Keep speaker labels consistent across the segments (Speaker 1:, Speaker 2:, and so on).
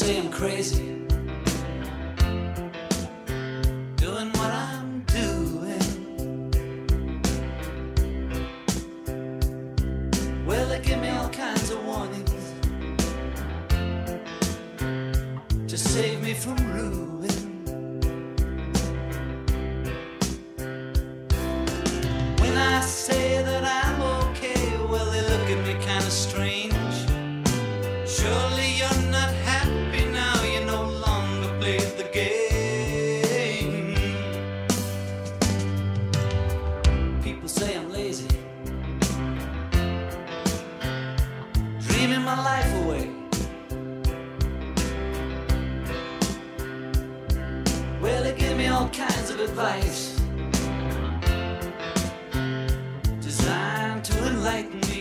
Speaker 1: say I'm crazy, doing what I'm doing. Well, they give me all kinds of warnings to save me from ruin. When I say that I'm okay, well, they look at me kind of strange. Surely you're not happy now, you no longer play the game. People say I'm lazy, dreaming my life away. Well, they give me all kinds of advice designed to enlighten me.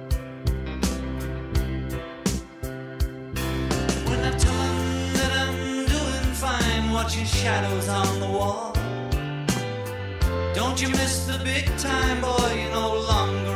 Speaker 1: When I tell them that I'm doing fine, watching shadows on the wall, don't you miss the big time, boy, you're no longer